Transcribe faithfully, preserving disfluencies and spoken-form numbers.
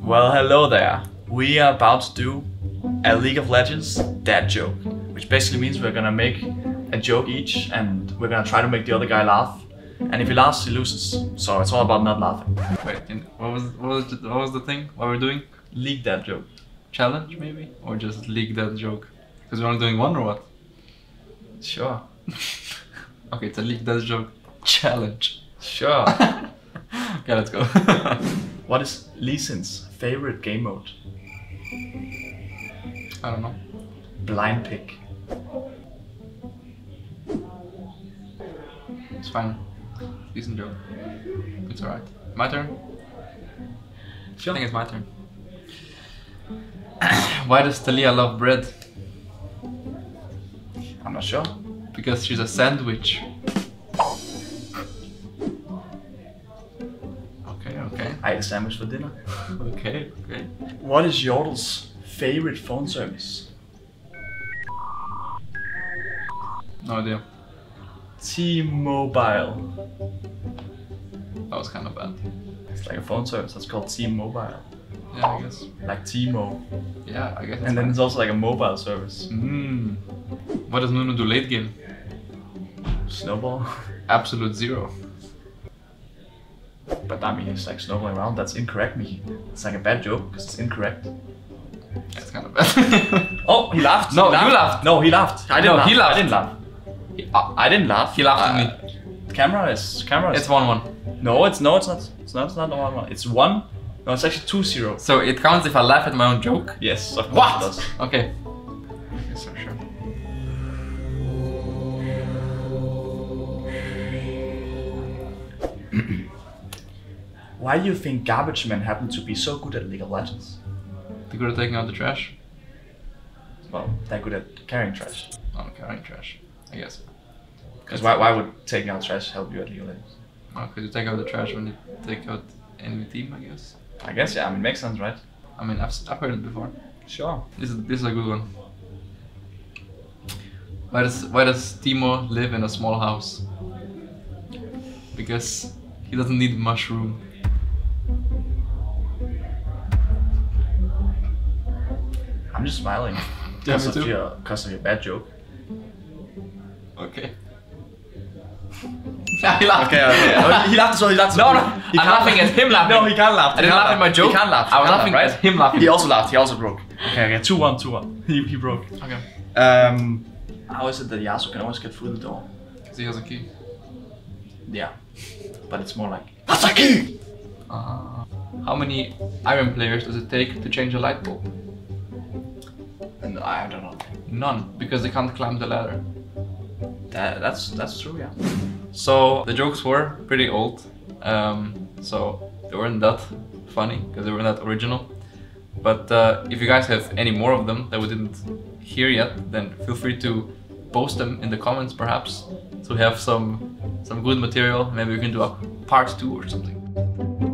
Well, hello there. We are about to do a League of Legends dad joke, which basically means we're gonna make a joke each and we're gonna try to make the other guy laugh. And if he laughs, he loses. So it's all about not laughing. Wait, what was what was the, what was the thing? What we're doing? League dad joke. Challenge maybe, or just league that joke? Because we're only doing one or what? Sure. Okay, it's a league that joke challenge. Sure. Okay, let's go. What is Lee Sin's favorite game mode? I don't know. Blind pick. It's fine. Decent joke. It's alright. My turn? Sure. I think it's my turn. Why does Talia love bread? I'm not sure. Because she's a sandwich. Okay, okay. I ate a sandwich for dinner. Okay, okay. What is Yordel's favorite phone service? No idea. T-Mobile. That was kind of bad. It's like a phone service that's called T-Mobile. Yeah, I guess. Like T-Mo. Yeah, I guess. And then it's also like a mobile service. Mmm. What does Nunu do late game? Snowball. Absolute zero. But I mean, it's like snowballing around. That's incorrect, Miky. It's like a bad joke because it's incorrect. That's kind of bad. Oh, he laughed. No, he laughed. you laughed. No, he laughed. I didn't No, laugh. he laughed. I didn't laugh. He, uh, I didn't laugh. He laughed uh, at me. Camera is camera. Is, It's one one. No, it's no, it's not. It's not. It's not one one. It's one. No, it's actually two zero. So it counts if I laugh at my own joke? Yes, of course What? it does. Okay. Okay, so sure. Why do you think garbage men happen to be so good at League of Legends? They're good at taking out the trash? Well, they're good at carrying trash. Oh, carrying trash, I guess. Because why, why would taking out trash help you at League of Legends? Oh, because you take out the trash when you take out enemy team, I guess. I guess, yeah, I mean, makes sense, right? I mean, I've, I've heard it before. Sure. This is, this is a good one. Why does, why does Timo live in a small house? Because he doesn't need mushroom. I'm just smiling. Yeah, Because me of, too. your, because of your bad joke. Okay. Yeah, he laughed. Okay, okay. Oh, he laughed as well, he laughed as No, well. no, He I'm can't laughing laugh. at him laughing. No, he can't laugh. I didn't laugh at my joke. He can't laugh. He I was can't laughing laugh, at right? him laughing. He also laughed, he also broke. Okay, okay, two one, two one. He, he broke. Okay. Um, how is it that Yasuo can always get through the door? Because he has a key. Yeah, but it's more like Hasaki! Uh, how many iron players does it take to change a light bulb? And I don't know. None, because they can't climb the ladder. That, that's that's true, yeah. So the jokes were pretty old, um, so they weren't that funny because they weren't that original. But uh, if you guys have any more of them that we didn't hear yet, then feel free to post them in the comments, perhaps, so we have some some good material. Maybe we can do a part two or something.